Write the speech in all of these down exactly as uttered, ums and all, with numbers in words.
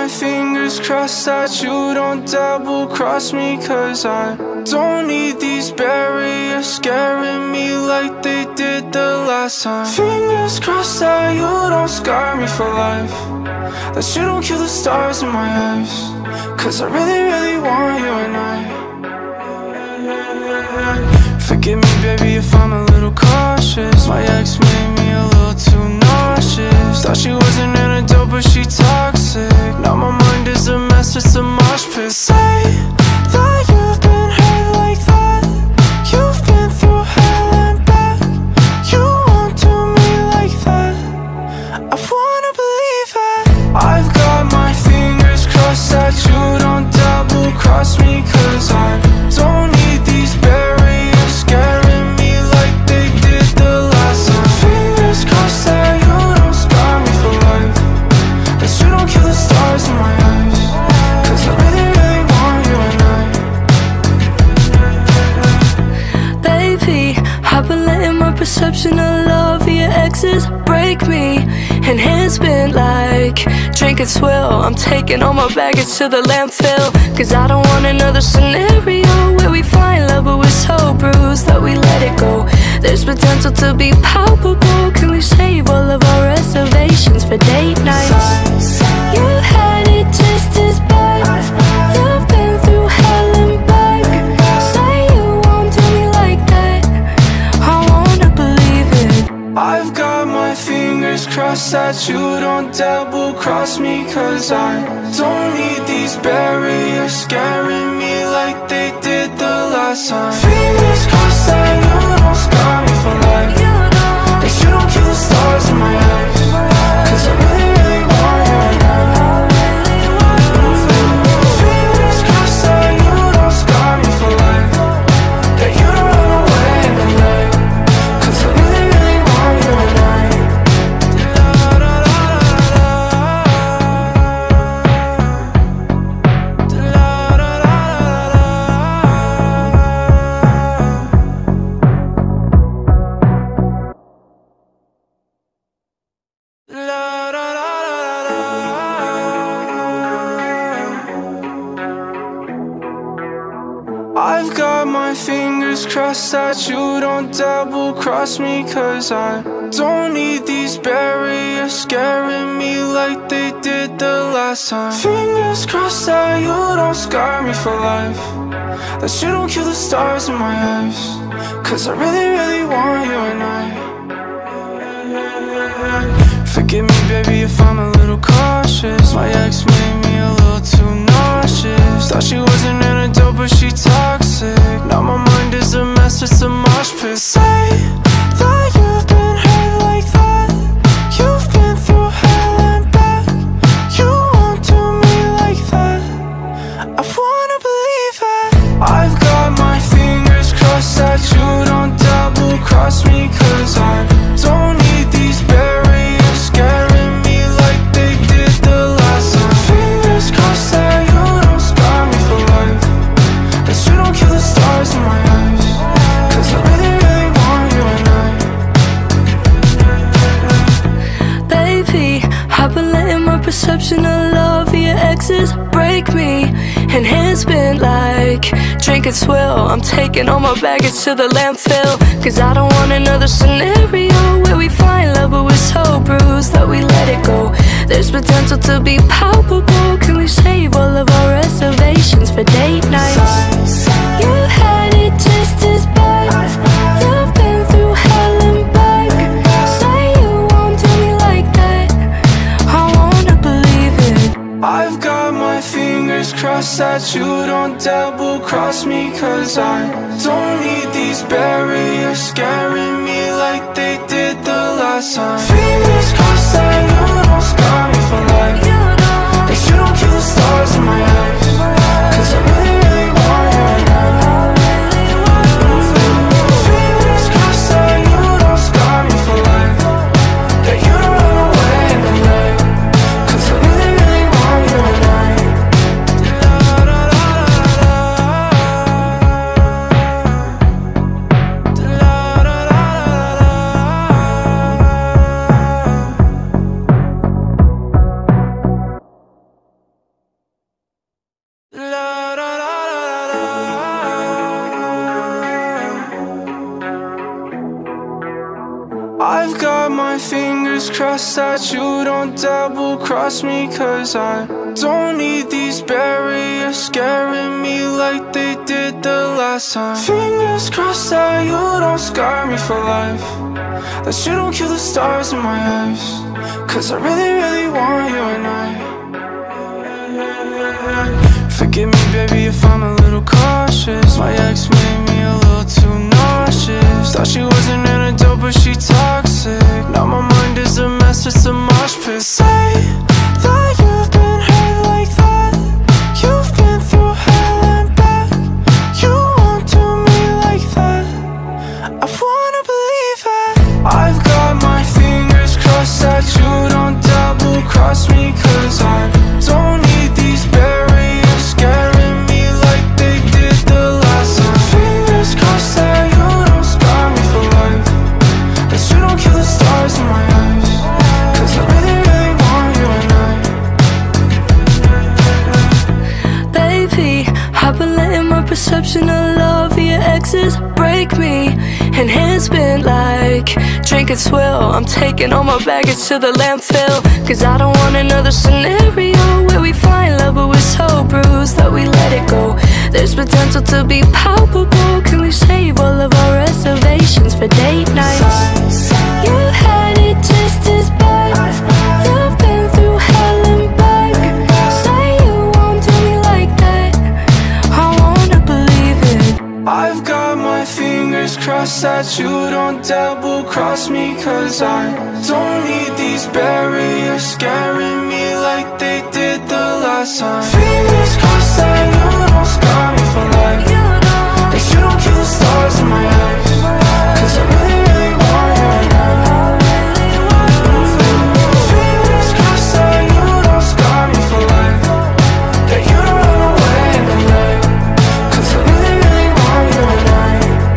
my fingers crossed that you don't double cross me, cause I don't need these barriers scaring me like they did the last time. Fingers crossed that you don't scar me for life, that you don't kill the stars in my eyes, cause I really, really want you and I. Forgive me baby if I'm a little cautious, my ex made me a little too nauseous. Thought she wasn't an adult but she toxic. Now my mind is a mess, it's a mosh pit. Say that you've been hurt like that, you've been through hell and back, you won't do me like that, I wanna believe it. I've got my fingers crossed that you don't double cross me, cause I don't need these barriers scaring me like they did the last time. Fingers crossed that you don't scar me for life, that you don't kill the stars in my eyes, cause I really, really want you and I. Baby, I've been letting my perception of love via your exes break me, and it's been like drinking swill. I'm taking all my baggage to the landfill, cause I don't want another scenario where we find love but we're so bruised that we let it go. There's potential to be palpable. Can we save all of our reservations for date nights? You had it just as bad, you've been through hell and back. Say you won't do me like that, I wanna believe it. I've got my fingers crossed that you don't double cross me, cause I don't need these barriers scaring me like they did the last time. Fingers crossed that you don't scar me for life, that you don't kill the stars in my eyes, cause I really, really want you and I. Fingers crossed that you don't scar me for life, that you don't run away in the night, cause I really, really want you and I. I've got my fingers crossed that you don't double cross me, cause I don't need these barriers scaring me like they did the last time. Fingers crossed that you don't scar me for life, that you don't kill the stars in my eyes, cause I really, really want you and I. Forgive me baby if I'm a little cautious, my ex made me a little too nauseous. Thought she wasn't an adult but she toxic. Now my mind is a mess, it's a mosh pit. Say that you've been hurt like that, you've been through hell and back, you won't do me like that, I wanna believe it. I've got my fingers crossed that you don't double cross me, cause I don't need these barriers scaring me like they did the last time. Fingers crossed that you don't scar me for life, that you don't kill the stars in my eyes, cause I really, really want you and I. Baby, I've been letting my perception of love via exes break me, and it's been like drinking swill. I'm taking all my baggage to the landfill, cause I don't want another scenario where we find love but we're so bruised that we let it go. There's potential to be palpable. Can we save all of our reservations for date nights? You had it just as bad, you've been through hell and back. Say you won't do me like that, I wanna believe it. I've got my fingers crossed that you don't double cross me, cause I don't need these barriers scaring me like they did the last time. Fingers crossed that you don't scar me for life, that you don't kill the stars in my eyes, cause I really, really want you and I. Fingers crossed that you don't scar me for life, that you don't run away in the night, cause I really, really want you and I. I've got my fingers crossed that you don't double cross me, cause I don't need these barriers scaring me like they did the last time. Fingers crossed that you don't scar me for life, that you don't kill the stars in my eyes, cause I really, really want you and I. Forgive me baby if I'm a little cautious, my ex made me a little too nauseous. Thought she wasn't an adult but she toxic. Now my mind is a mess, it's a mosh pit. Say that you've been hurt like that, you've been through hell and back, you won't do me like that, I wanna believe it. I've got my fingers crossed that you don't double cross me, cause I don't need these barriers scaring me like they did the last time. Fingers crossed that you don't scar me for life, that you don't kill the stars in my eyes, cause I really, really want you and I. Baby, I've been letting my perception of love via exes break me, and it's been like drinking swill. I'm taking all my baggage to the landfill, cause I don't want another scenario where we find love but we're so bruised that we let it go. There's potential to be palpable, can we save all of our reservations for date nights? You had it just as bad, you've been through hell and back. Say you won't do me like that, I wanna believe it. I've got my fingers crossed that you don't double cross me, cause I don't need these barriers scaring me like they did the last time. Fingers crossed that you don't scar me for life, that you don't kill the stars in my eyes, cause I really, really want you and I. Fingers crossed that you don't scar me for life, that you don't run away in the night, cause I really, really want you and I.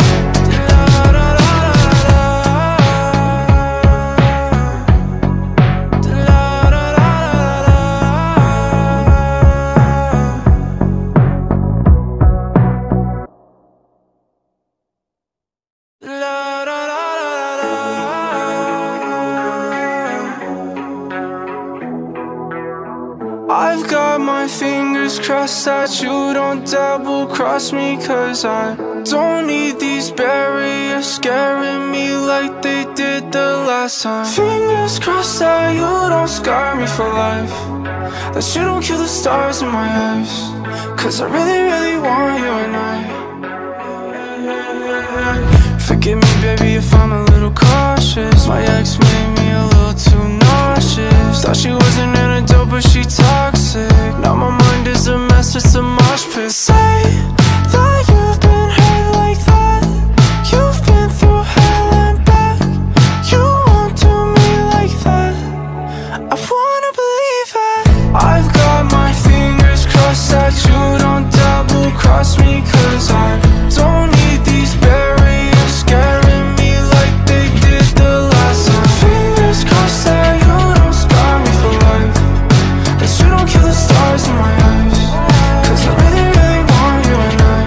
I've got my fingers crossed that you don't double cross me, cause I don't need these barriers scaring me like they did the last time. Fingers crossed that you don't scar me for life, that you don't kill the stars in my eyes, cause I really, really want you and I. Forgive me baby if I'm a little cautious, my ex made me a little too nauseous. Thought she wasn't an adult but she toxic. Now my mind is a mess, it's a mosh pit. Say that you've been hurt like that, you've been through hell and back, you won't do me like that, I wanna believe it. I've got my fingers crossed that you don't double cross me, cause I don't need these barriers scaring me like they did the last time. Fingers crossed that you don't scar me for life, that you don't kill the stars in my eyes, cause I really, really want you and I.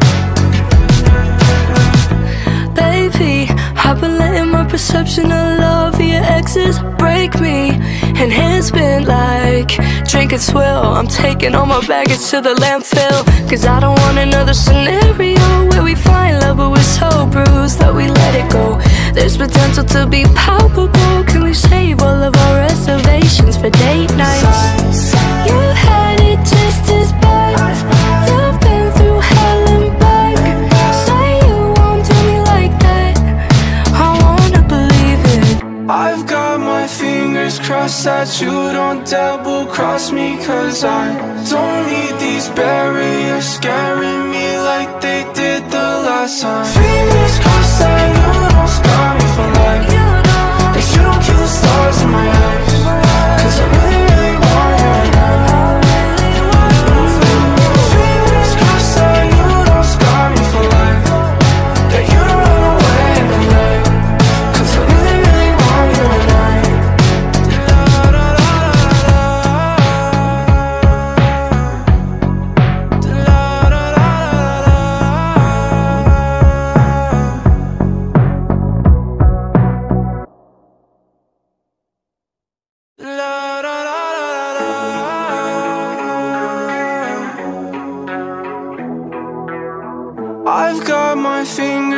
Baby, I've been letting my perception of love via exes break me, and it's been like drinking swill. I'm taking all my baggage to the landfill, cause I don't want another scenario where we find love but we're so bruised that we let it go. There's potential to be palpable, can we save all of our reservations for date nights? You had it just as bad, you've been through hell and back. Say you won't do me like that, I wanna believe it. I've got my fingers crossed that you don't double cross me, cause I don't need these barriers scaring me like they did the last time. Fingers crossed that you don't scar me for life, that you don't kill the stars in my eyes, cause I really, really want you and I. Fingers crossed that you don't scar me for life, that you don't run away in the night, cause I really, really want you and I.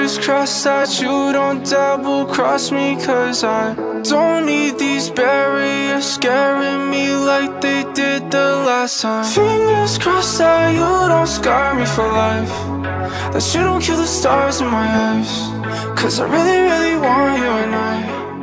fingers crossed that you don't double cross me, cause I don't need these barriers scaring me like they did the last time. Fingers crossed that you don't scar me for life, that you don't kill the stars in my eyes, cause I really, really want you and I.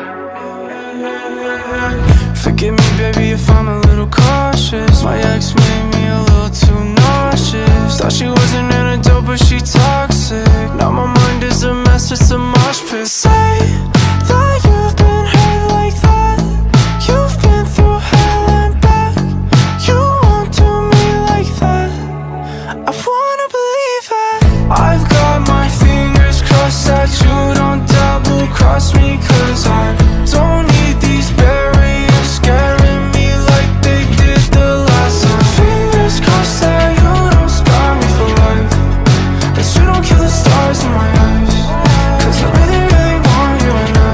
Forgive me, baby, if I'm a little cautious. My ex made me a little too nauseous. Thought she wasn't an adult, but she toxic. Now my mind is a mess, it's a mosh pit. Say that you've been hurt like that, you've been through hell and back. You won't do me like that, I wanna believe it. I've got my fingers crossed that you don't double cross me, cause I don't need these barriers scaring me like they did the last time. Fingers crossed that you don't scar me for life, that you don't kill the stars in my eyes, cause I really, really want you and I.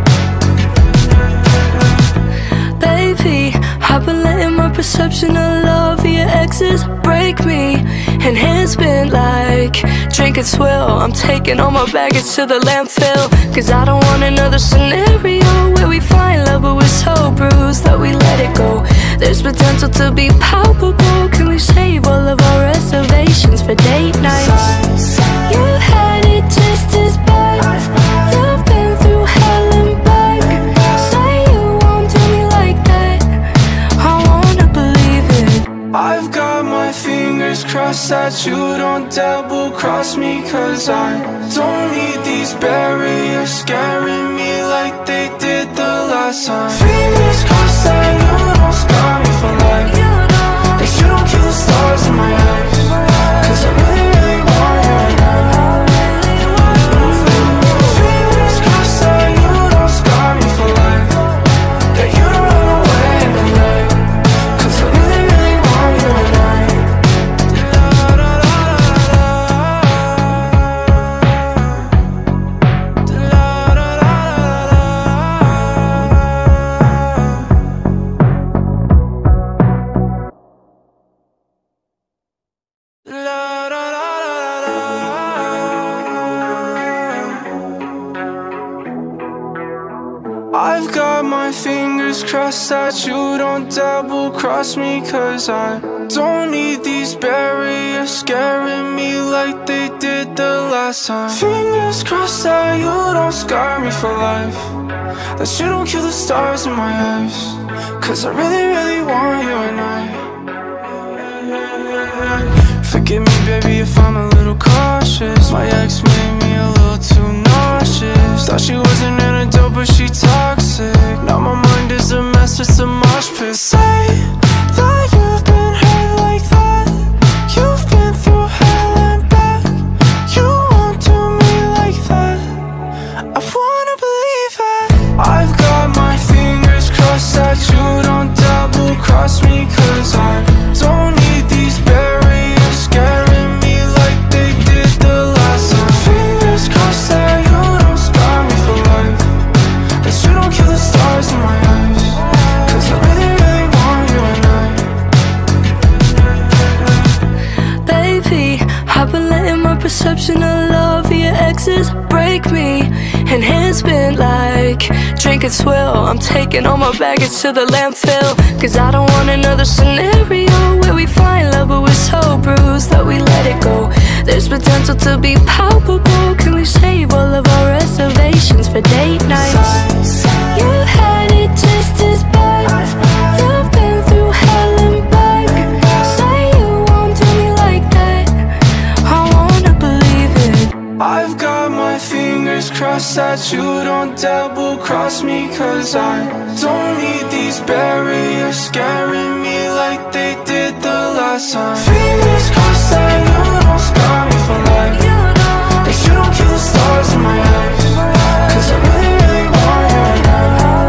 Baby, I've been letting my perception of love via exes break me. And it's been like drinking swill. I'm taking all my baggage to the landfill, cause I don't want another scenario where we find love but we're so bruised that we let it go. There's potential to be palpable. Can we save all of our reservations for date nights? You had it just as bad, you've been through hell and back. Say you won't do me like that, I wanna believe it. I've got my fingers crossed that you don't double cross me, cause I don't need these barriers scaring me like they did the last time. Fingers crossed that you don't scar me for life, that you don't kill the stars in my eyes, cause I really, really want you and I. Fingers crossed that you don't scar me for life, that you don't run away in the night, cause I really, really want you and I. I've got my fingers crossed that you don't double cross me, cause I don't need these barriers scaring me like they did the last time. Fingers crossed that you don't scar me for life, that you don't kill the stars in my eyes, cause I really, really want you and I. Forgive me, baby, if I'm a little cautious. My ex made me a little too nauseous. Thought she wasn't an adult, but she toxic. Now my mind is a mess, it's a mosh pit. Say that you've been hurt like that, you've been through hell and back. You won't do me like that, I wanna believe it. I've got my fingers crossed that you don't double cross me, cause I don't need these barriers scaring me like they did the last time. Fingers crossed that you don't scar me for life, that you don't kill the stars in my eyes, cause I really, really want you and I. Baby, I've been letting my perception of love via exes break me. And it's been like drinking swill. I'm taking all my baggage to the landfill, cause I don't want another scenario where we find love but we're so bruised that we let it go. There's potential to be palpable. Can we save all of our reservations for date nights? You had it just as bad, you've been through hell and back. Say you won't do me like that, I wanna believe it. I've got my fingers crossed that you don't double cross me, cause I don't need these barriers scaring me like they did the last time. Fingers crossed that you don't scar me for life, that you don't kill the stars in my eyes, cause I really, really want you and I.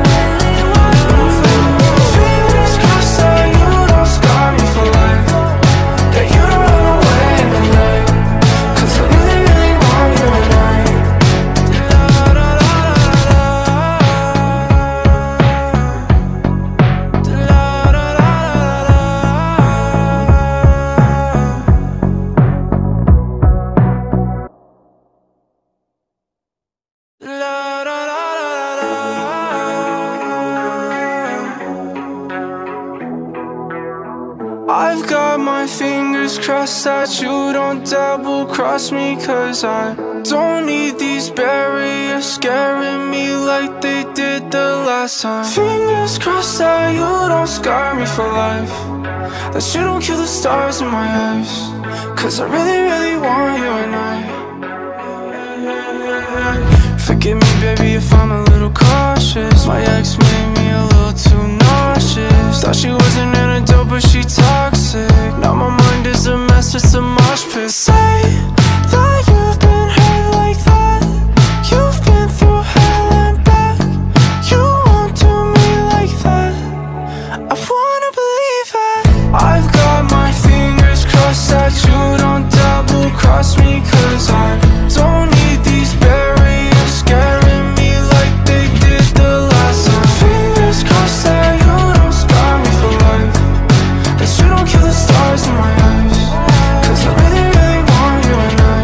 Fingers crossed that you don't scar me for life, that you don't run away in the night, cause I really, really want you and I. fingers crossed that you don't double cross me, cause I don't need these barriers scaring me like they did the last time. Fingers crossed that you don't scar me for life, that you don't kill the stars in my eyes, cause I really, really want you and I. Forgive me, baby, if I'm a little cautious. My ex made me a little too nauseous. Thought she wasn't an adult, but she toxic. Now my mind is a mess, it's a mosh pit. Say that you've been hurt like that, you've been through hell and back. You won't do me like that, I wanna believe it. I've got my fingers crossed that you don't double cross me, cause I don't need these barriers scaring me like they did the last time. Fingers crossed that you don't scar me for life, that you don't kill the stars in my eyes, cause I really, really want you and I.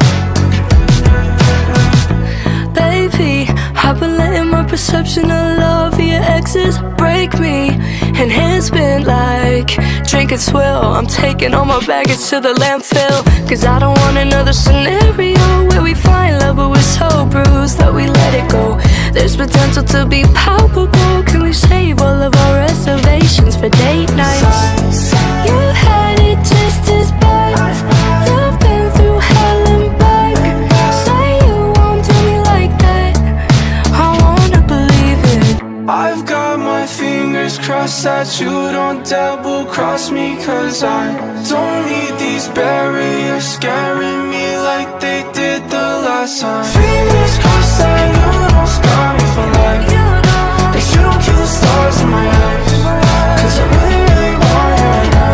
Baby, I've been letting my perception of love via your exes break me. And it's been like drinking swill. I'm taking all my baggage to the landfill, cause I don't want another scenario where we find love but we're so bruised that we let it go. There's potential to be palpable. Can we save all of our reservations for date nights? You had it just as bad. You've been through hell and back. Say you won't do me like that, I wanna believe it. I've got my fingers crossed that you don't double cross me, cause I don't need these barriers scaring me like they did the last time. Fingers crossed that you don't scar me for life, that you don't kill the stars in my eyes, cause I really, really want you and I.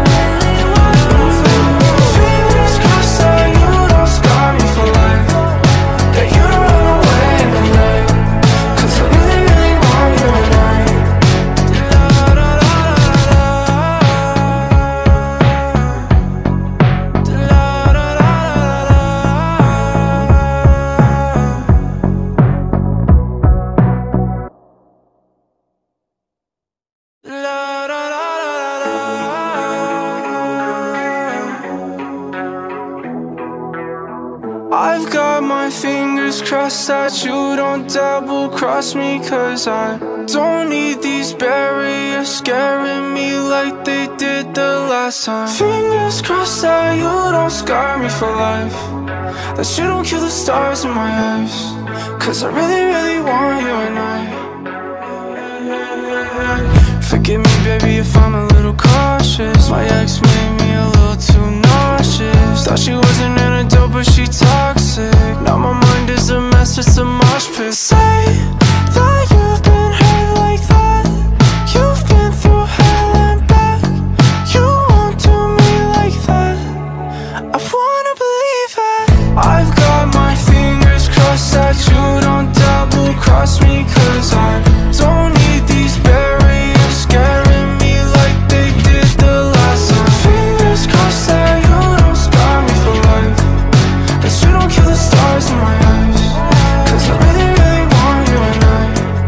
Fingers crossed that you don't scar me for life, that you don't run away in the night, cause I really, really want you and I. I've got my fingers crossed that you don't double cross me, cause I don't need these barriers scaring me like they did the last time. Fingers crossed that you don't scar me for life, that you don't kill the stars in my eyes, cause I really, really want you and I. Forgive me, baby, if I'm a little cautious. My ex made me a little too nauseous. Thought she wasn't an adult, but she toxic. Now my mind is a mess, it's a mosh pit. Say that you've been hurt like that, you've been through hell and back. You won't do me like that, I wanna believe it. I've got my fingers crossed that you don't double cross me, cause I don't need these barriers scaring me like they did the last time. Fingers crossed that you don't scar me for life, that you don't kill the stars in my eyes, cause I really, really want you and I.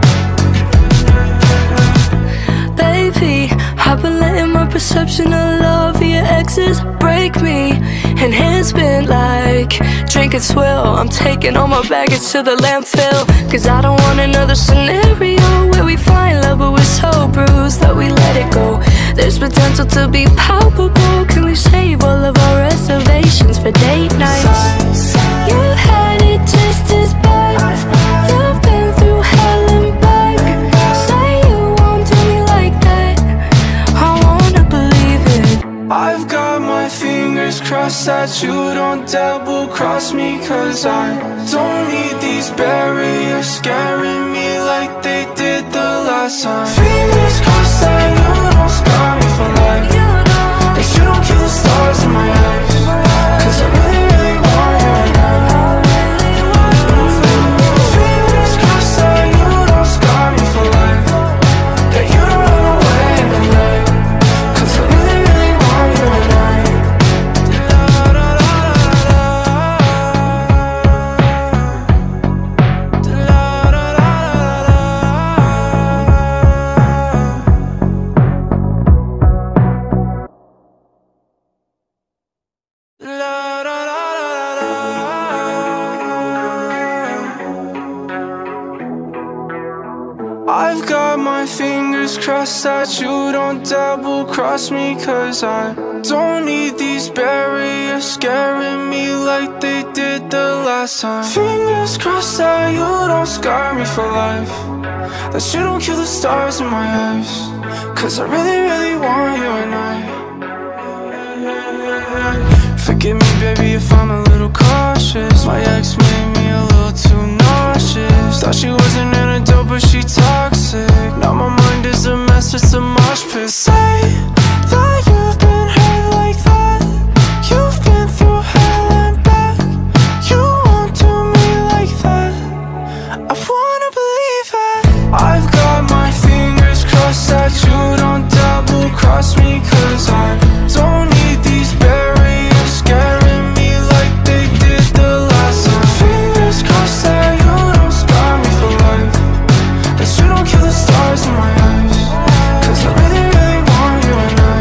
Baby, I've been letting my perception of love via exes break me. And it's been like drinking swill. I'm taking all my baggage to the landfill, cause I don't want another scenario where we find love but we're so bruised that we let it go. There's potential to be palpable. Can we save all of our reservations for date nights? You had it just as bad. You've been through hell and back. Say you won't do me like that, I wanna believe it. I've got my fingers crossed that you don't double cross me, cause I don't need these barriers scaring me like they did the last time. Fingers crossed that you don't scar me for life, that you don't kill the stars in my eyes, cause I really, really want you and I. Fingers crossed that you don't scar me for life, that you don't run away in the night, cause I really, really want you and I. I've got my fingers crossed that you don't double cross me, cause I don't need these barriers scaring me like they did the last time. Fingers crossed that you don't scar me for life, that you don't kill the stars in my eyes, cause I really, really want you and I. Forgive me baby if I'm a little cautious, my ex made me a little too nauseous. Thought she wasn't an adult but she toxic. Now my mind is a mess, it's a mosh pit. Say that you've been hurt like that, you've been through hell and back, you won't do me like that, I wanna believe it. I've got my fingers crossed that you don't double cross me, cause I don't need these barriers scaring me like they did the last time. Fingers crossed that you don't scar me for life, that you don't kill the stars in my eyes, cause I really, really want you and I.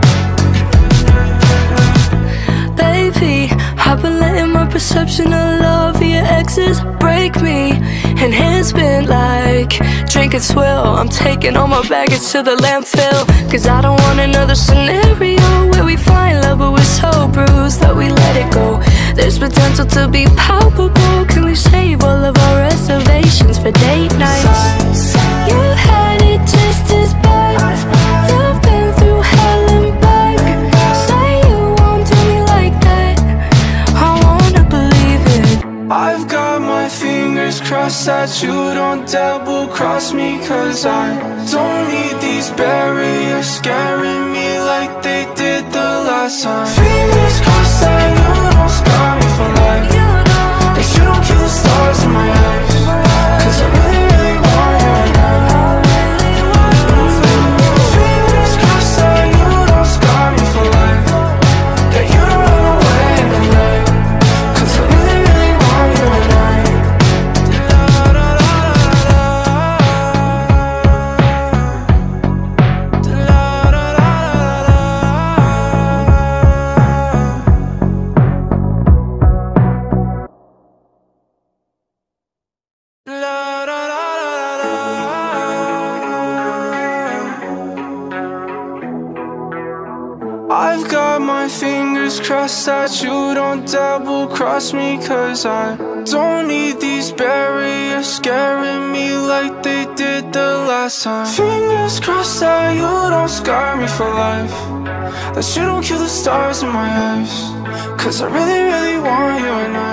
Baby, I've been letting my perception of love via your exes break me, and it's been like drinking swill. I'm taking all my baggage to the landfill, cause I don't want another scenario where we find love but we're so bruised that we let it go. There's potential to be palpable. Can we save all of our reservations for date nights? You had it just as bad, you've been through hell and back. Say you won't do me like that, I wanna believe it. I've got my fingers crossed that you don't double cross me, cause I don't need these barriers scaring me like they did the last time. Fingers crossed that you don't scar me for life, that you don't kill the stars in my eyes, cause I really, really want you and I. Fingers crossed that you don't scar me for life, that you don't run away in the night, cause I really, really want you and I. I've got my fingers crossed that you don't double cross me, cause I don't need these barriers scaring me like they did the last time. Fingers crossed that you don't scar me for life, that you don't kill the stars in my eyes, cause I really, really want you and I.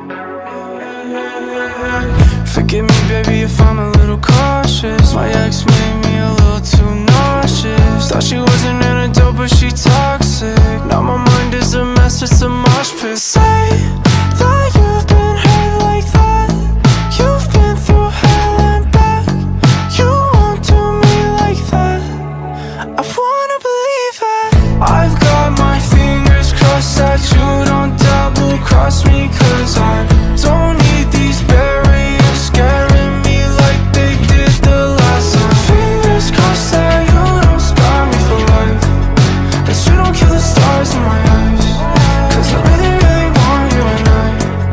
Forgive me baby if I'm a little cautious, my ex made me a little too nauseous. Thought she wasn't an adult but she toxic. Now my mind is a mess, it's a mosh pit. Say that you've been hurt like that, you've been through hell and back, you won't do me like that, I wanna believe it. I've got my fingers crossed that you don't double cross me, cause I don't need these barriers scaring me like they did the last time. Fingers crossed that you don't scar me for life, that you don't kill the stars in my eyes, cause I really, really want you and I.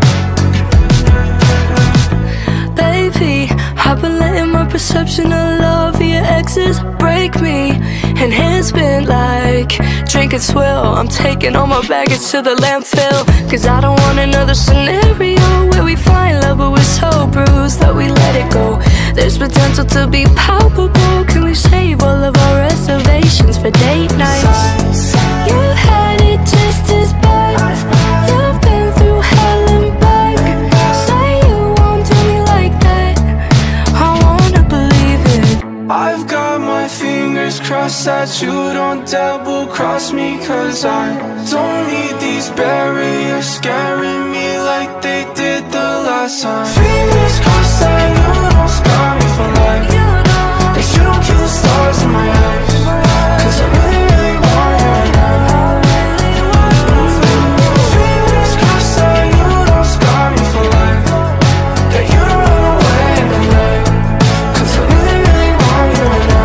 Baby, I've been letting my perception of love via exes break me, and it's been like drinking swill. I'm taking all my baggage to the landfill, cause I don't want another scenario where we find love but we're so bruised that we let it go. There's potential to be palpable. Can we save all of our reservations for date nights? You had it just as bad, you've been through hell and back. Say you won't do me like that, I wanna believe it. I've got my fingers crossed that you don't double cross me, cause I don't need these barriers scaring me like they did the last time. Fingers crossed that you don't scar me for life, that you don't kill the stars in my eyes, cause I really, really want you and I. Fingers crossed that you don't scar me for life, that you don't run away in the night, cause I really, really want you and I.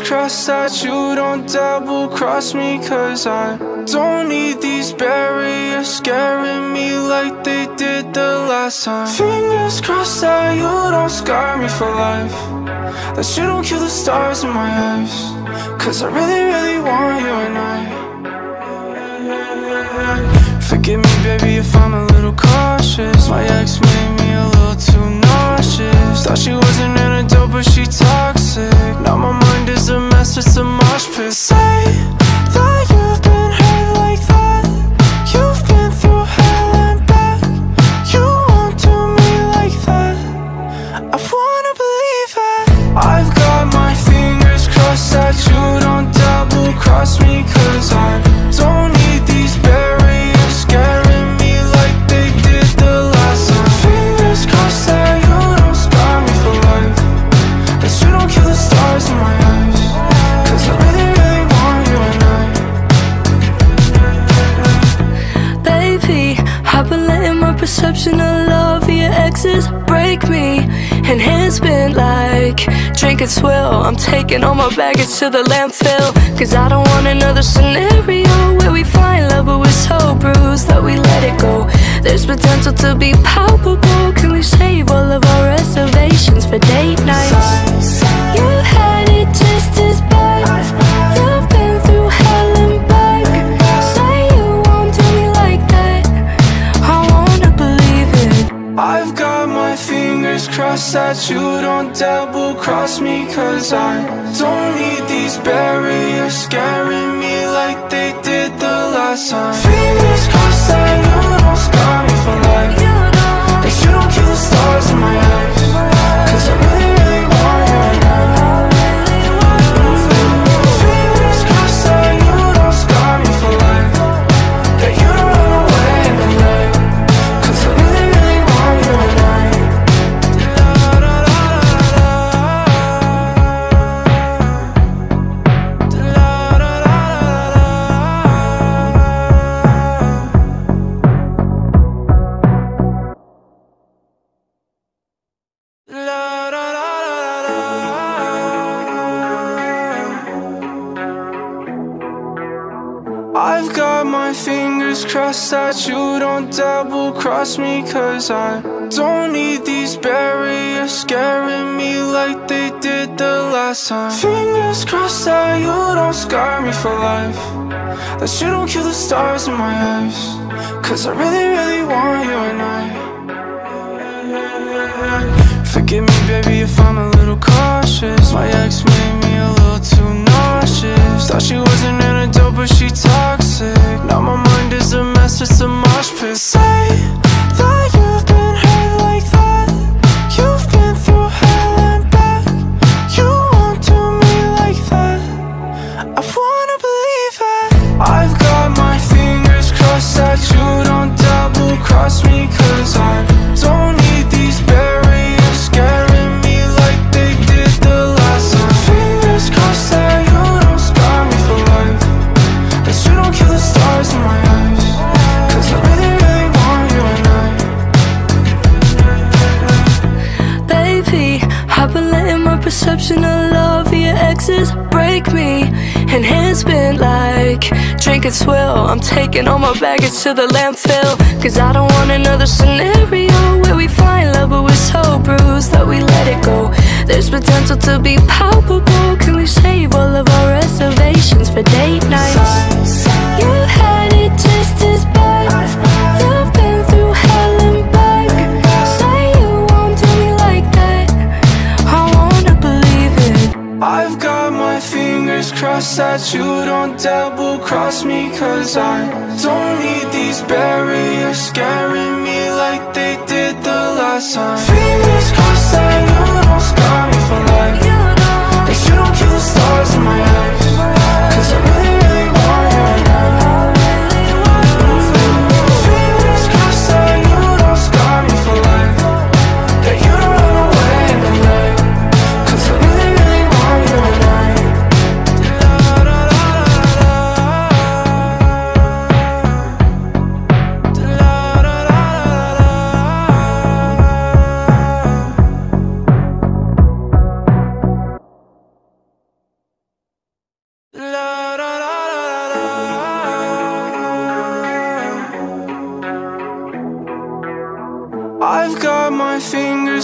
crossed that you don't double cross me, cause I don't need these barriers scaring me like they did the last time. Fingers crossed that you don't scar me for life, that you don't kill the stars in my eyes, cause I really, really want you and I. Forgive me, baby, if I'm a little cautious. My ex made me a little too nauseous. Thought she wasn't an adult, but she toxic. Now my mind is a mess, it's a mosh pit. Say that you've been hurt like that, you've been through hell and back. You won't do me like that, I wanna believe it. I've got my fingers crossed that you don't double cross me, cause I don't need these barriers scaring me like they did the last time. Fingers crossed that you don't scar me for life, that you don't kill the stars in my eyes, cause I really, really want you and I. Baby, I've been letting my perception of love via your exes break me, and it's been like drinking swill. I'm taking all my baggage to the landfill, cause I don't want another scenario where we find love but we're so bruised that we let it go. There's potential to be palpable. Can we save all of our reservations for date nights? You had it just as bad. You've been through hell and back. Say you won't do me like that, I wanna believe it. I've got my fingers crossed that you don't double cross me, cause I don't need these barriers scaring me like they did the last time. Fingers crossed that you don't scar me for life, that you don't kill the stars in my eyes, cause I really, really want you and I. Fingers crossed that you don't scar me for life, that you don't run away in the night, cause I really, really want you and I. I've got my fingers crossed that you don't double cross me, cause I don't need these barriers scaring me like they did the last time. Fingers crossed that you don't scar me for life, that you don't kill the stars in my eyes, cause I really, really want you and I. Forgive me, baby, if I'm a little cautious. My ex made me a little too nauseous. Thought she wasn't an adult, but she toxic. Now my mind is a mess, it's a mosh pit. Say that you've been hurt like that, you've been through hell and back. You won't do me like that, I wanna believe it. I've got my fingers crossed that you don't double cross me, cause I don't need these barriers scaring me like they did the last time. Fingers crossed that you don't scar me for life, that you don't kill the stars in my eyes, cause I really, really want you and I. Baby, I've been letting my perception of love via exes break me, and it's been like drinking swill. I'm taking all my baggage to the landfill, cause I don't want another scenario where we find love but we're so bruised that we let it go. There's potential to be palpable. Can we save all of our reservations for date nights? You had it just as bad. You've been through hell and back. Say you won't do me like that, I wanna believe it. I've got my fingers crossed that you don't double cross me, cause I don't need these barriers scaring me like they did the last time. Fingers crossed that you don't scar me for life, that you don't kill the stars in my eyes, cause I really, really want you and I. Fingers crossed that you don't scar me for life, that you don't run away in the night, cause I really, really want you and I.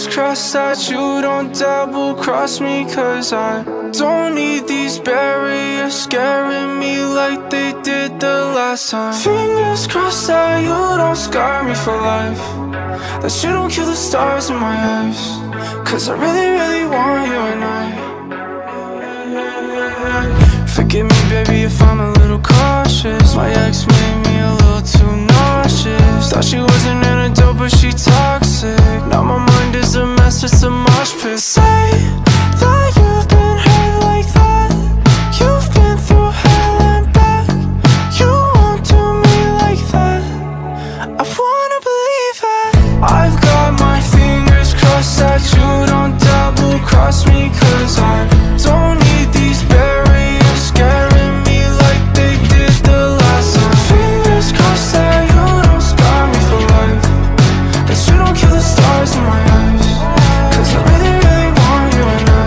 fingers crossed that you don't double cross me, cause I don't need these barriers scaring me like they did the last time. Fingers crossed that you don't scar me for life, that you don't kill the stars in my eyes, cause I really, really want you and I. Forgive me, baby, if I'm a little cautious. My ex made me a little too nauseous. Thought she wasn't an adult, but she toxic. Now my mind is a mess, it's a mosh pit. Say that you've been hurt like that, you've been through hell and back. You won't do me like that, I wanna believe it. I've got my fingers crossed that you don't double cross me, cause I don't need these barriers scaring me like they did the last time. Fingers crossed that you don't scar me for life, that you don't kill the stars in my eyes, cause I really, really want you and I.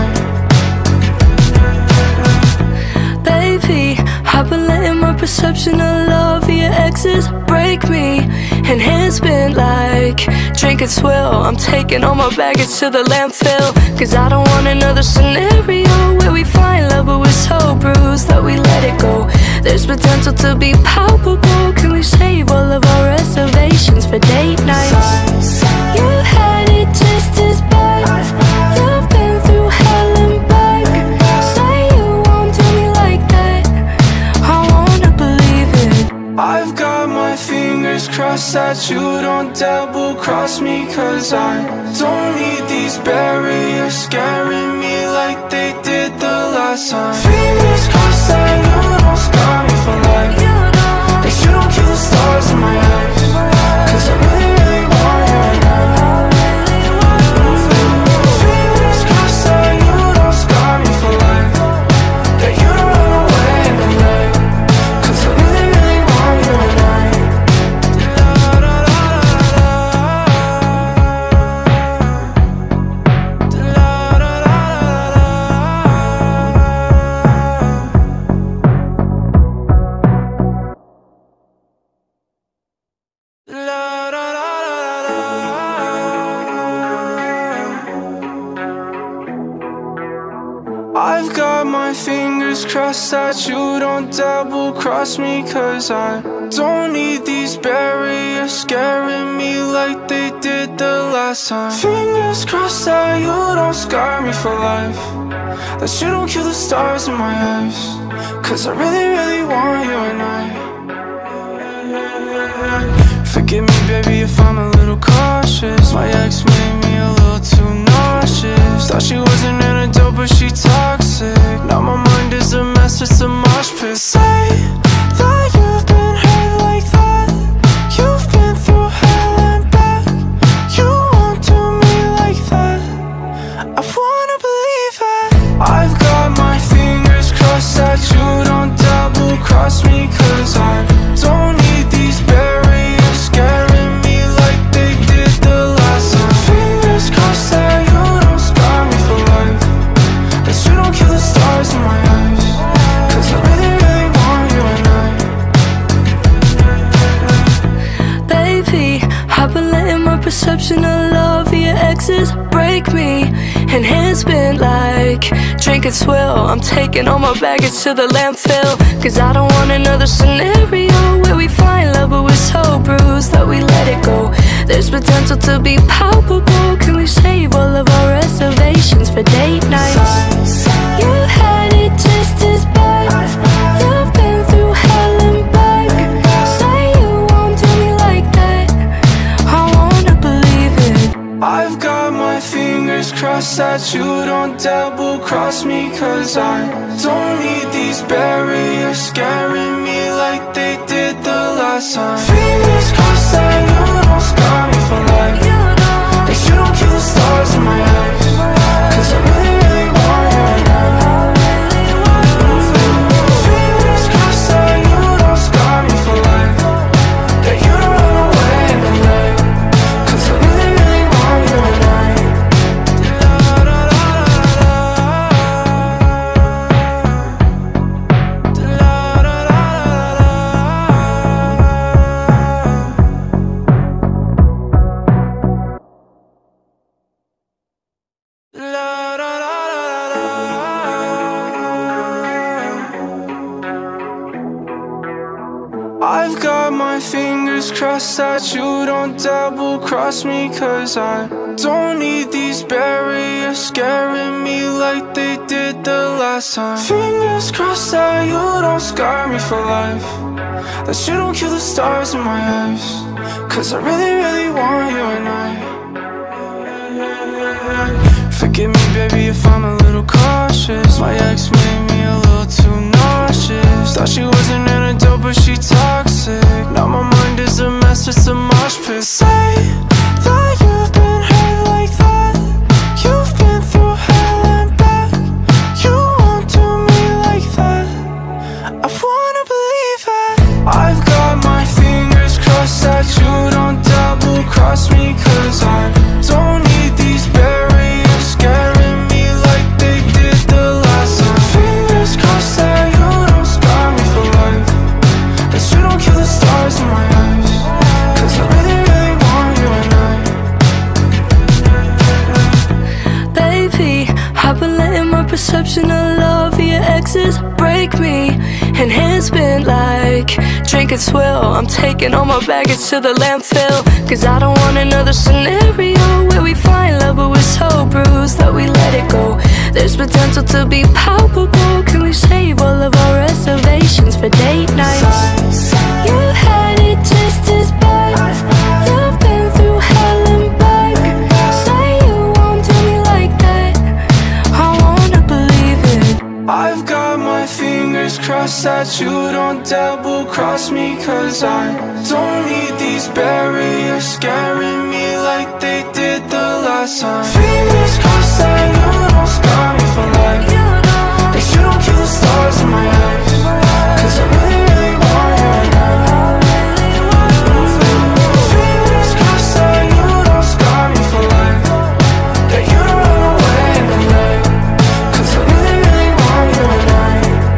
Baby, I've been letting my perception of love via exes break me. And it's been like drinking swill. I'm taking all my baggage to the landfill, cause I don't want another scenario where we find love but we're so bruised that we let it go. There's potential to be palpable. Can we save all of our reservations for date nights? You had it just as bad, you've been through hell and back. Say you won't do me like that, I wanna believe it. I've got my fingers crossed that you don't double cross me, cause I don't need these barriers scaring me like they did the last time. Fingers crossed that you don't scar me for life, that you don't kill the stars in my eyes, cause I really, really want you and I. Fingers crossed that you don't scar me for life, that you don't run away in the night, cause I really, really want you and I. I've got my fingers crossed that you don't double cross me, cause I don't need these barriers scaring me like they did the last time. Fingers crossed that you don't scar me for life, that you don't kill the stars in my eyes, cause I really, really want you and I. Forgive me, baby, if I'm a little cautious. My ex made me a little too nauseous. Thought she wasn't an adult, but she toxic. Now my mind is a mess, it's a mosh pit. Say that you've been hurt like that, you've been through hell and back. You won't do me like that, I wanna believe it. I've got my fingers crossed that you don't double cross me, cause I don't need these barriers scaring me like they did the last time. Fingers crossed that you don't scar me for life, that you don't kill the stars in my eyes, cause I really, really want you and I. Baby, I've been letting my perception of love via exes break me. And it's been like drinking swill. I'm taking all my baggage to the landfill, cause I don't want another scenario where we find love but we're so bruised that we let it go. There's potential to be palpable. Can we save all of our reservations for date nights? You had it just as bad, you've been through hell and back. Say you won't do me like that, I wanna believe it. I've got my fingers crossed that you don't double cross me, cause I don't need these barriers scaring me like they did the last time. Fingers crossed that you don't scar me for life, that you don't kill the stars in my eyes, cause I really, really want you and I. Fingers crossed that you don't scar me for life, that you don't run away in the night, cause I really, really want you and I. I've got my fingers crossed that you don't double cross me, cause I don't need these barriers scaring me like they did the last time. Fingers crossed that you don't scar me for life, that you don't kill the stars in my eyes, cause I really, really want you and I. Forgive me baby if I'm a little cautious, my ex made me a little too nauseous. Thought she wasn't an adult but she toxic, now my mind is a mess, it's a mosh pit. Say that you've been hurt like that, you've been through hell and back, you won't do me like that, I wanna believe it. I've got my fingers crossed that you don't double cross me, cause I don't need these barriers scaring me like they did the last time. Fingers crossed that you don't scar me for life, that you don't kill the stars in my eyes, cause I really, really want you and I. Baby, I've been letting my perception of love via exes break me. And it's been like drinking swill, I'm taking all my baggage to the landfill, cause I don't want another scenario where we find love but we're so bruised that we let it go. There's potential to be palpable, can we save all of our reservations for date nights? You had it just as bad, you've been through hell and back, say you won't do me like that, I wanna believe it. I've got my fingers crossed that you don't double cross me, cause I don't need these barriers scaring me like they did the last time. Fingers crossed that you don't scar me for life, that you don't kill the stars in my eyes, cause I really, really want you and I. Fingers crossed that you don't scar me for life, that you don't run away in the night, cause I really, really want you and I.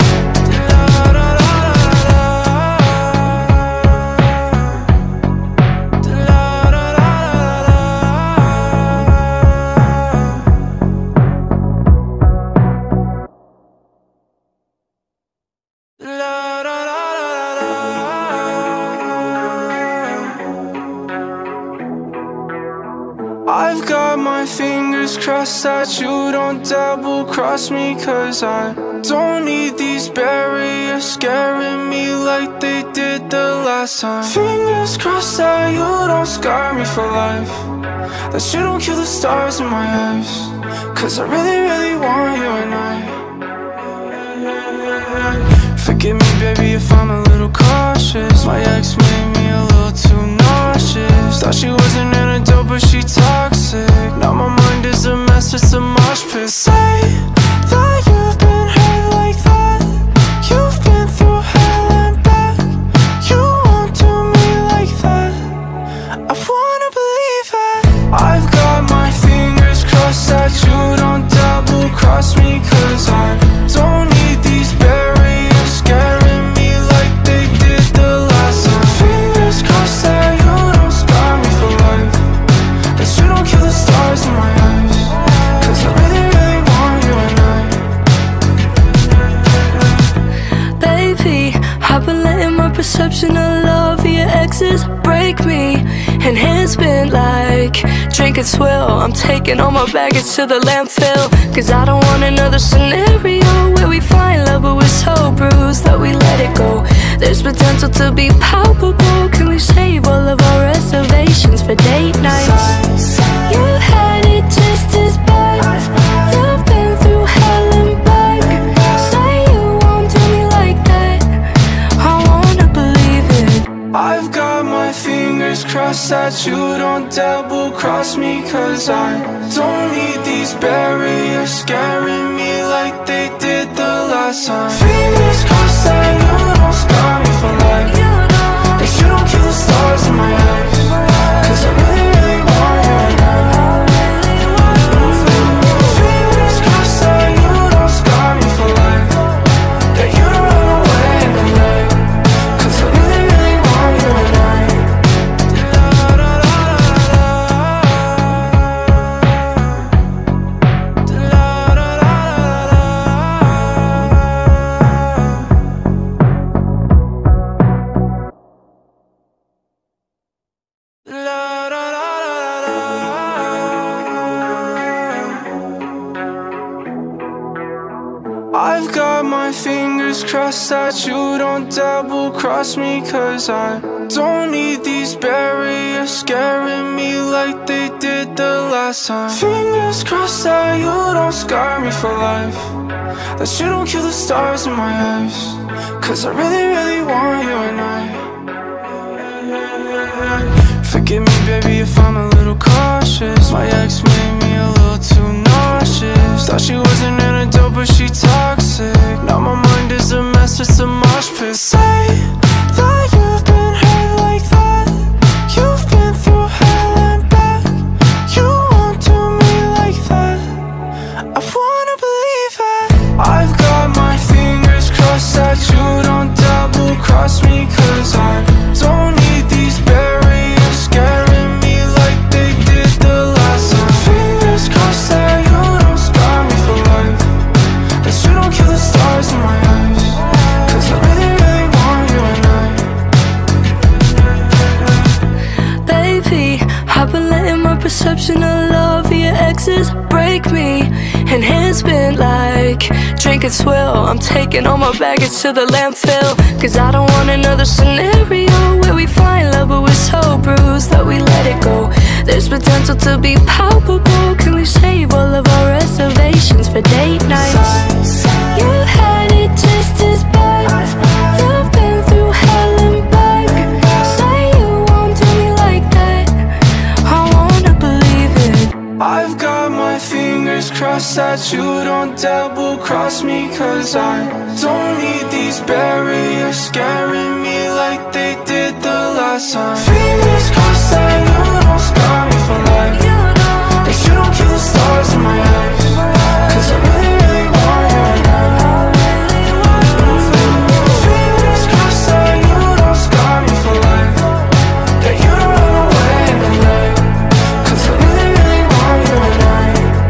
I've got my fingers crossed that you don't double cross me, cause I don't need these barriers scaring me like they did the last time. Fingers crossed that you don't scar me for life, that you don't kill the stars in my eyes, cause I really, really want you and I. Forgive me baby if I'm a little cautious, my ex made me a little too nauseous. Thought she wasn't an adult but she toxic, now my mind is a mess, it's a mosh pit. Say that you've been hurt like that, you've been through hell and back, you won't do me like that, I wanna believe it. I've got my fingers crossed that you don't double cross me, cause I don't need these barriers scaring me like they did the last time. Fingers crossed that you don't scar me for life, that you don't kill the stars in my eyes, cause I really, really want you and I. Baby, I've been letting my perception of love via exes break me. And it's been like drinking swill, I'm taking all my baggage to the landfill, cause I don't want another scenario where we find love but we're so bruised that we let it go. There's potential to be palpable, can we save all of our reservations for date nights? You had it just as bad, you've been through hell and back, say you won't do me like that, I wanna believe it. I've got my fingers crossed that you don't double cross me, cause I don't need these barriers scaring me like they did the last time. Fingers crossed that you don't scar me for life, that you don't kill the stars in my eyes, cause I really, really want you and I. Fingers crossed that you don't scar me for life, that you don't run away in the night, cause I really, really want you and I. my fingers crossed that you don't double cross me, cause I don't need these barriers scaring me like they did the last time. Fingers crossed that you don't scar me for life, that you don't kill the stars in my eyes, cause I really, really want you and I. Forgive me, baby, if I'm a little cautious. My ex made me a little too nauseous. Thought she wasn't an adult, but she toxic. Now my mind is a mess, it's a mosh pit. Say that you've been hurt like that, you've been through hell and back. You won't do me like that, I wanna believe it. I've got my fingers crossed that you don't double cross me, cause I don't need these barriers scaring me like they did the last time. Fingers crossed that you don't scar me for life, that you don't kill the stars in my eyes, cause I really, really want you and I. Baby, I've been letting my perception of love via exes break me. And it's been like drinking swill. I'm taking all my baggage to the landfill, cause I don't want another scenario where we find love but we're so bruised that we let it go. There's potential to be palpable. Can we save all of our reservations for date nights? You had it just as bad, you've been through hell and back. Say you won't do me like that, I wanna believe it. I've got my fingers crossed that you don't double cross me, cause I don't need these barriers scaring me like they did the last time. Fingers crossed that you don't scar me for life, that you don't kill the stars in my eyes, cause I really, really want you and I. Fingers crossed that you don't scar me for life, that you don't run away in the night, cause I really, really want you and I.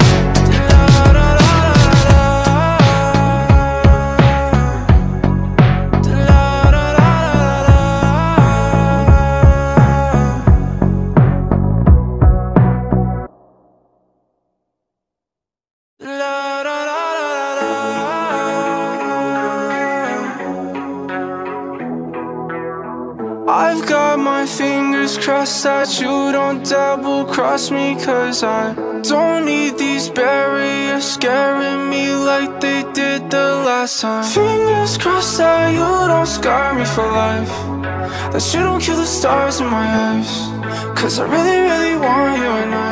I've got my fingers crossed that you don't double cross me, cause I don't need these barriers scaring me like they did the last time. Fingers crossed that you don't scar me for life, that you don't kill the stars in my eyes, cause I really, really want you and I.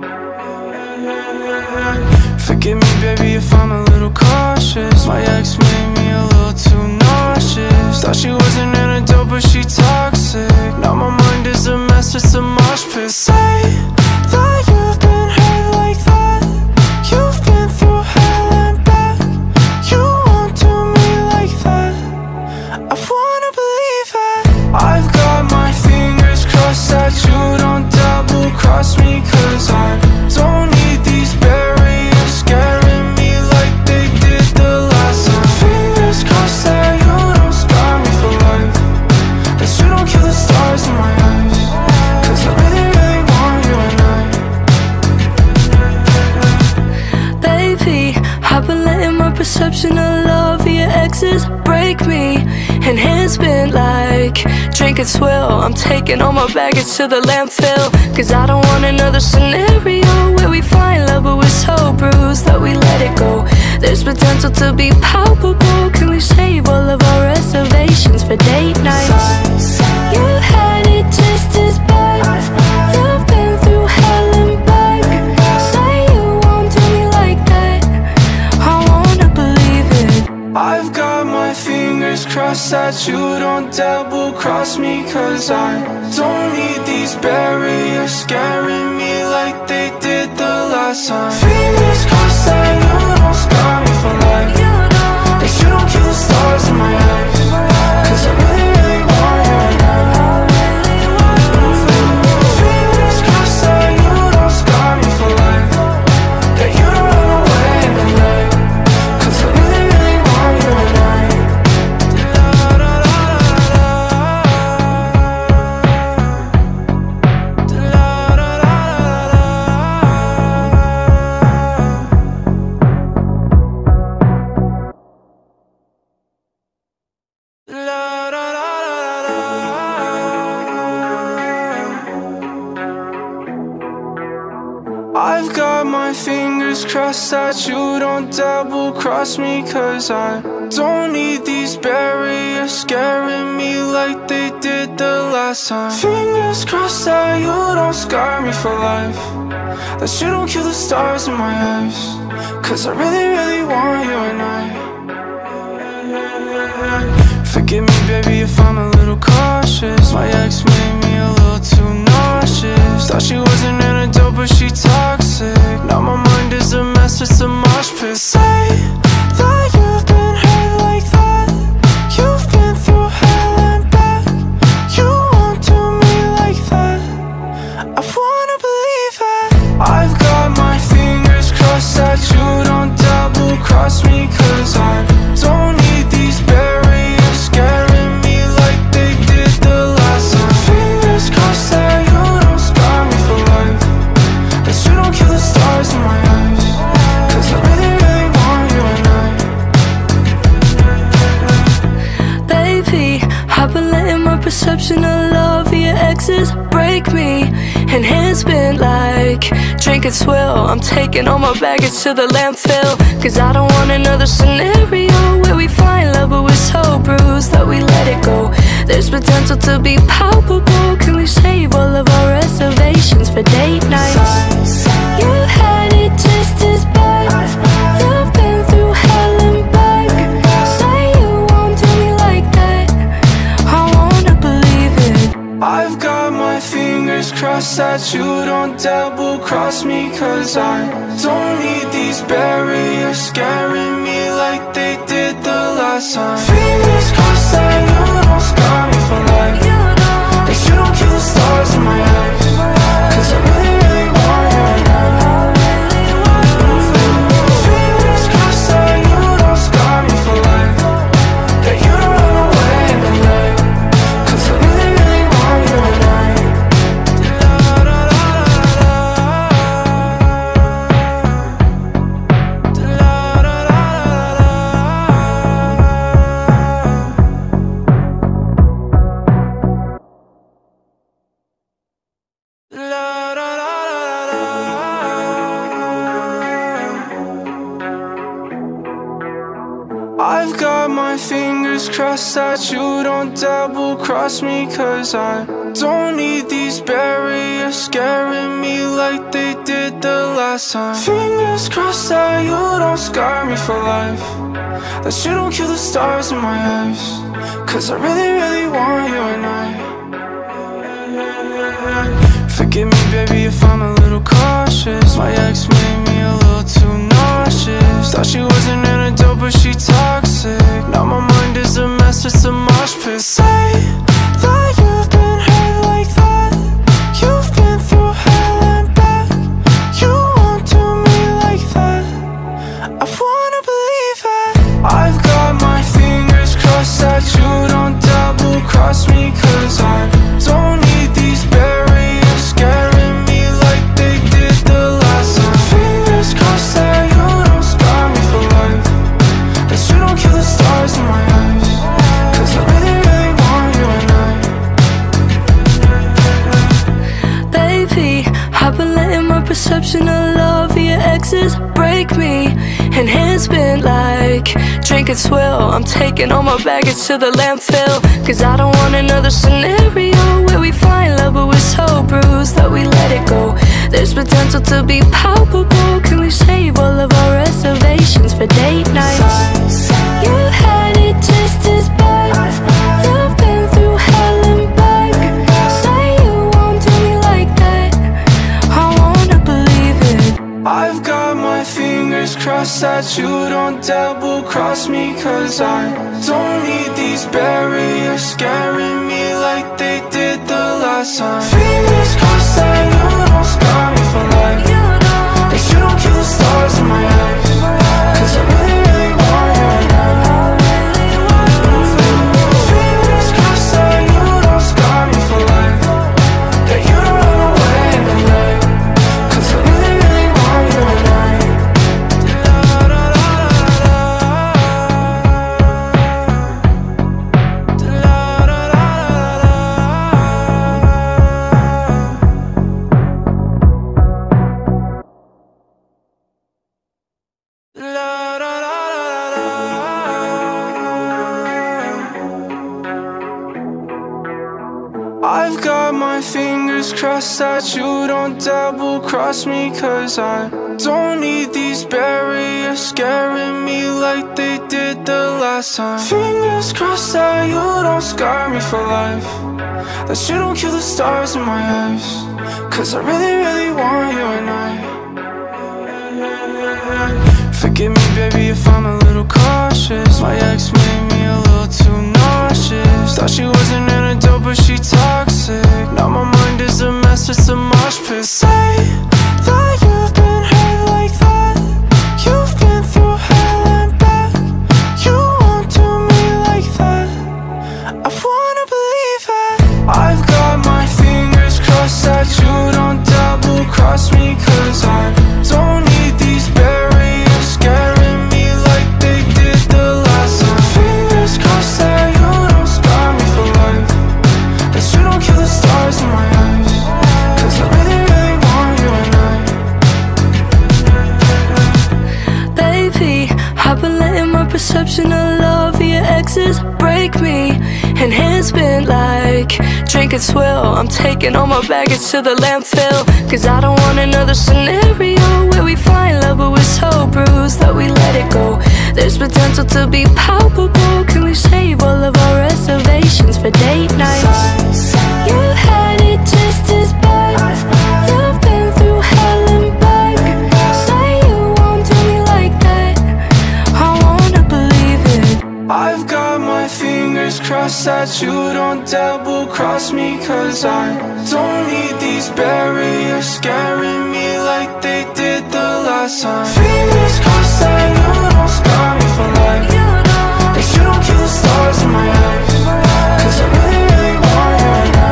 Forgive me, baby, if I'm a little cautious. My ex made me a little too nauseous. Thought she wasn't an adult, but she toxic. Now my mind is a mess, it's a mosh pit. Say that you've been hurt like that, you've been through hell and back. You won't do me like that, I wanna believe it. I've got my fingers crossed that you don't double cross me, cause I don't need these barriers scaring me like they did the last time. Fingers crossed that you don't scar me for life, that you don't kill the stars in my eyes, cause I really, really want you and I. Baby, I've been letting my perception of love via exes break me. And it's been like drinking swill. I'm taking all my baggage to the landfill, cause I don't want another scenario where we find love but we're so bruised that we let it go. There's potential to be palpable. Can we save all of our reservations for date nights? You had it just as bad, you've been through hell and back. Say you won't do me like that, I wanna believe it. I've got my fingers crossed that you don't double cross me, cause I don't need these barriers scaring me like they did the last time. Fingers crossed that you don't scar me for life, that you don't kill the stars in my eyes, cause I really, really want you and I. Fingers crossed that you don't scar me for life, that you don't run away in the night, cause I really, really want you and I. fingers crossed that you don't double cross me, cause I don't need these barriers scaring me like they did the last time. Fingers crossed that you don't scar me for life, that you don't kill the stars in my eyes, cause I really, really want you and I. Forgive me, baby, if I'm a little cautious. My ex made me a little too nauseous. Thought she wasn't an adult, but she toxic. Now my mind is a mess, it's a mosh pit. Say that you've been hurt like that, you've been through hell and back. You won't do me like that, I wanna believe it. I've got my fingers crossed that you don't double cross me, cause I don't need these barriers scaring me like they did the last time. Fingers crossed that you don't scar me for life, that you don't kill the stars in my eyes, cause I really, really want you and I. Baby, I've been letting my perception of love via exes break me. And it's been like drinking swill. I'm taking all my baggage to the landfill, cause I don't want another scenario where we find love but we're so bruised that we let it go. There's potential to be palpable. Can we save all of our reservations for date nights? You had it just as bad, you've been through hell and back. Say you won't do me like that, I wanna believe it. I've got my fingers crossed that you don't double cross me, cause I don't need these barriers scaring me like they did the last time. Fingers crossed that you don't scar me for life, that you don't kill the stars in my eyes, cause I really, really want you and I. Fingers crossed that you don't scar me for life, that you don't run away in the night, cause I really, really want you and I. I've got my fingers crossed that you don't double cross me, cause I don't need these barriers scaring me like they did the last time. Fingers crossed that you don't scar me for life, that you don't kill the stars in my eyes, cause I really, really want you and I. Forgive me, baby, if I'm a little cautious. My ex made me a little too nauseous. Thought she wasn't an adult, but she toxic. Now my mind is a mess, it's a mosh pit. Say that you've been hurt like that, you've been through hell and back. You won't do me like that, I wanna believe it. I've got my fingers crossed that you don't double cross me, cause I don't need these barriers scaring me like they did the last time. Fingers crossed that you don't scar me for life, that you don't kill the stars in my eyes, cause I really, really want you and I. Baby, I've been letting my perception of love via exes break me. And it's been like drinking swill. I'm taking all my baggage to the landfill, cause I don't want another scenario where we find love but we're so bruised that we let it go. There's potential to be palpable. Can we save all of our reservations for date nights? You had it just as bad, you've been through hell and back. Say you won't do me like that, I wanna believe it. I've got my fingers crossed that you don't double cross me, cause I don't need these barriers scaring me like they did the last time. Fingers crossed that you don't scar me for life, that you don't kill the stars in my eyes, cause I really, really want you and I. Fingers crossed that you don't scar me for life, that you don't run away in the night, cause I really, really want you and I. my fingers crossed that you don't double cross me, cause I don't need these barriers scaring me like they did the last time. Fingers crossed that you don't scar me for life, that you don't kill the stars in my eyes, cause I really, really want you and I. Forgive me, baby, if I'm a little cautious. My ex made me a little too nauseous. Thought she wasn't an adult, but she toxic. Now my mind is a mess, it's a mosh pit. Say that you've been hurt like that, you've been through hell and back. You won't do me like that, I wanna believe it. I've got my fingers crossed that you don't double cross me, cause I don't need these barriers scaring me like they did the last time. Fingers crossed that you don't scar me for life, that you don't kill the stars in my eyes, cause I really, really want you and I. Baby, I've been letting my perception of love via exes break me. And it's been like drinking swill. I'm taking all my baggage to the landfill, cause I don't want another scenario where we find love but we're so bruised that we let it go. There's potential to be palpable. Can we save all of our reservations for date nights? You had it just as bad, you've been through hell and back. Say you won't do me like that, I wanna believe it. I've got my fingers crossed that you don't double cross me, cause I don't need these barriers scaring me like they did the last time. Fingers crossed that you don't scar me for life, that you don't kill the stars in my eyes, cause I really, really want you and I.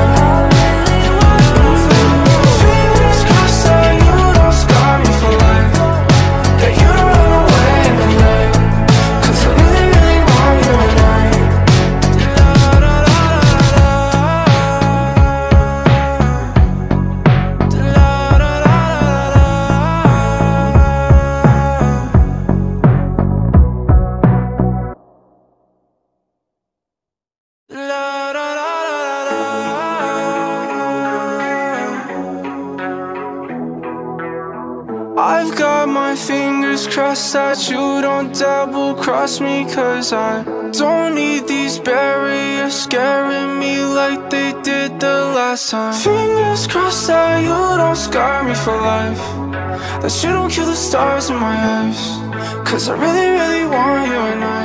Fingers crossed that you don't scar me for life, that you don't run away in the night, cause I really, really want you and I. I've got my fingers crossed that you don't double cross me, cause I don't need these barriers scaring me like they did the last time. Fingers crossed that you don't scar me for life, that you don't kill the stars in my eyes, cause I really, really want you and I.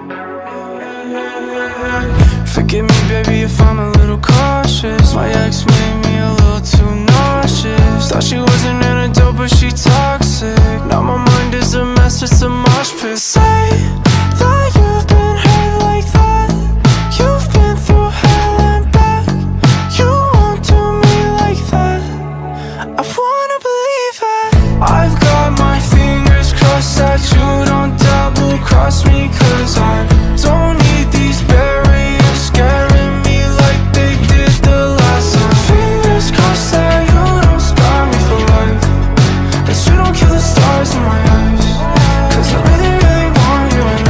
Forgive me, baby, if I'm a little cautious. My ex made me a little too nauseous. Thought she wasn't an adult, but she toxic. Now my mind is a mess, it's a mosh pit. Say that you've been hurt like that, you've been through hell and back. You won't do me like that, I wanna believe it. I've got my fingers crossed that you don't double cross me, cause I don't need these barriers scaring me like they did the last time. Fingers crossed that you don't scar me for life, that you don't kill the stars in my eyes, cause I really, really want you and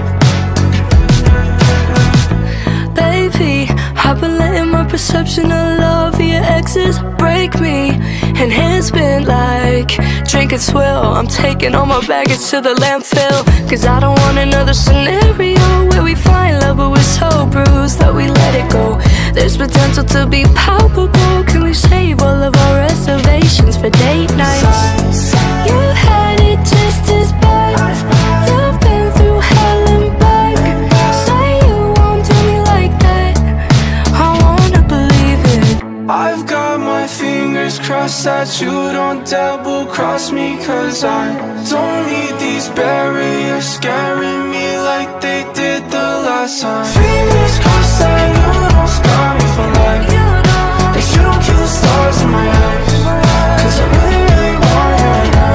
I. Baby, I've been letting my perception of love via exes break me. And it's been like drinking swill. I'm taking all my baggage to the landfill, cause I don't want another scenario where we find love but we're so bruised that we let it go. There's potential to be palpable. Can we save all of our reservations for date nights? You had it just as bad, you've been through hell and back. Say you won't do me like that, I wanna believe it. I've got my fingers crossed that you don't double cross me, cause I don't need these barriers scaring me like they did the last time. Fingers crossed that you don't scar me for life, that you don't kill the stars in my eyes, cause I really, really want you and I.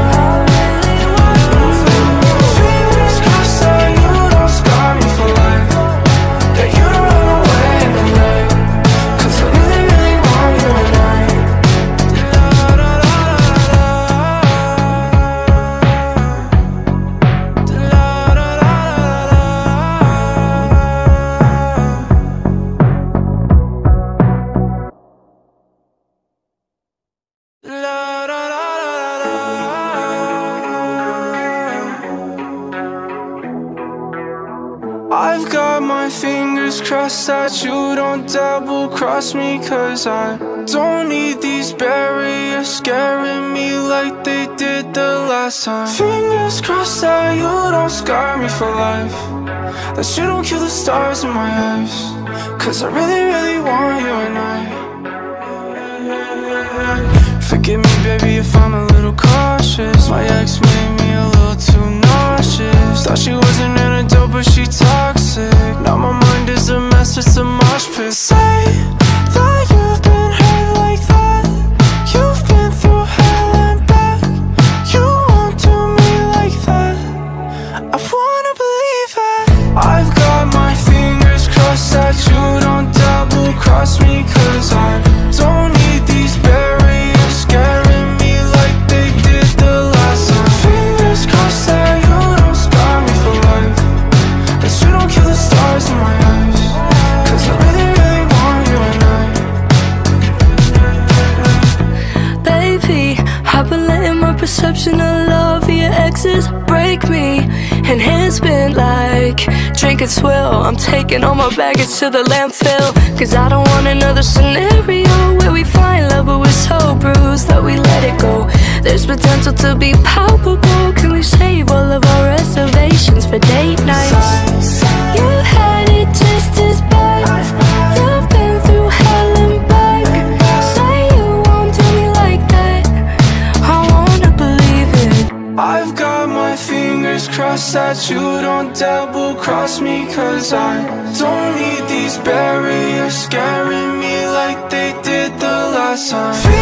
Fingers crossed that you don't scar me for life, that you don't run away in the night, cause I really, really want you and I. fingers crossed that you don't double cross me, cause I don't need these barriers scaring me like they did the last time. Fingers crossed that you don't scar me for life, that you don't kill the stars in my eyes, cause I really, really want you and I. Forgive me, baby, if I'm a little cautious. My ex made me a little too nauseous. Thought she wasn't an adult, but she toxic. Now my mind is a mess, it's a mosh pit. Say that you've been hurt like that, you've been through hell and back. You won't do me like that, I wanna believe it. I've got my fingers crossed that you don't double cross me, cause I don't need these barriers scaring me like they did the last time. Fingers crossed that you don't scar me for life, that you don't kill the stars in my eyes, cause I really, really want you and I. Baby, I've been letting my perception of love via your exes break me. And it's been like drinking swill. I'm taking all my baggage to the landfill, cause I don't want another scenario where we find love but we're so bruised that we let it go. There's potential to be palpable. Can we save all of our reservations for date nights? You had it just as bad. You've been through hell and back. Say you won't do me like that, I wanna believe it. I've got my fingers crossed that you don't double cross me, cause I don't need these barriers scaring me like they did the last time.